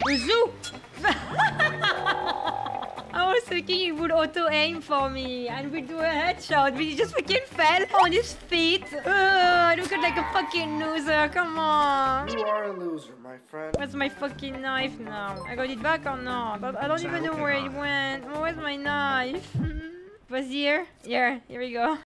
Zoo! I was thinking he would auto-aim for me and we'd do a headshot, but he just fucking fell on his feet. Look at like a fucking loser, come on. You are a loser, my friend. Where's my fucking knife now? I got it back or not? I don't even know where it went. Where's my knife? Was here? Here we go.